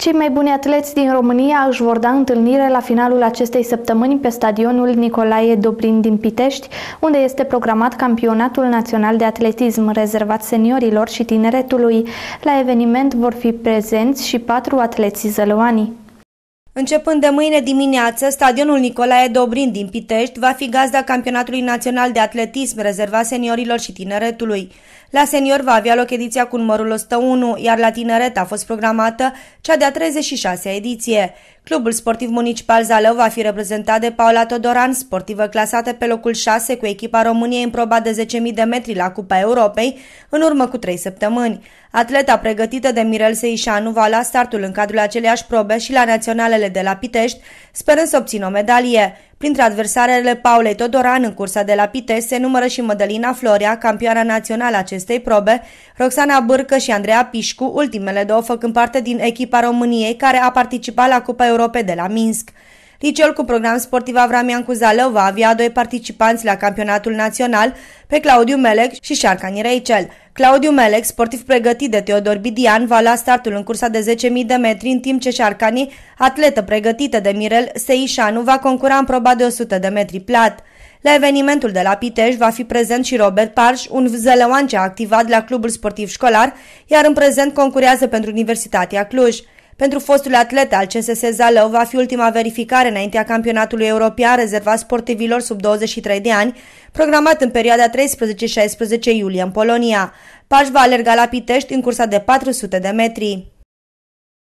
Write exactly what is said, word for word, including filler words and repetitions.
Cei mai buni atleți din România își vor da întâlnire la finalul acestei săptămâni pe stadionul Nicolae Dobrin din Pitești, unde este programat campionatul național de atletism rezervat seniorilor și tineretului. La eveniment vor fi prezenți și patru atleți zălăuani. Începând de mâine dimineață, stadionul Nicolae Dobrin din Pitești va fi gazda campionatului național de atletism rezervat seniorilor și tineretului. La senior va avea loc ediția cu numărul o sută unu, iar la tineret a fost programată cea de-a treizeci și șasea ediție. Clubul sportiv municipal Zalău va fi reprezentat de Paula Todoran, sportivă clasată pe locul șase cu echipa României în proba de zece mii de metri la Cupa Europei, în urmă cu trei săptămâni. Atleta pregătită de Mirel Seișanu va lua startul în cadrul aceleiași probe și la naționalele de la Pitești, sperând să obțină o medalie. Printre adversarele Paulei Todoran în cursa de la Pitești se numără și Mădălina Florea, campioana națională acestei probe, Roxana Bârcă și Andreea Pișcu, ultimele două făcând parte din echipa României care a participat la Cupa Europei de la Minsk. Liceul cu program sportiv Avramian cu Zalău va avea doi participanți la campionatul național, pe Claudiu Melec și Șarcani Rachel. Claudiu Melec, sportiv pregătit de Teodor Bidian, va lua startul în cursa de zece mii de metri, în timp ce Șarcani, atletă pregătită de Mirel Seișanu, va concura în proba de o sută de metri plat. La evenimentul de la Pitești va fi prezent și Robert Parș, un zălăuan ce a activat la clubul sportiv școlar, iar în prezent concurează pentru Universitatea Cluj. Pentru fostul atlet al C S S Zalău va fi ultima verificare înaintea campionatului european rezervat sportivilor sub douăzeci și trei de ani, programat în perioada treisprezece șaisprezece iulie în Polonia. Paș va alerga la Pitești în cursa de patru sute de metri.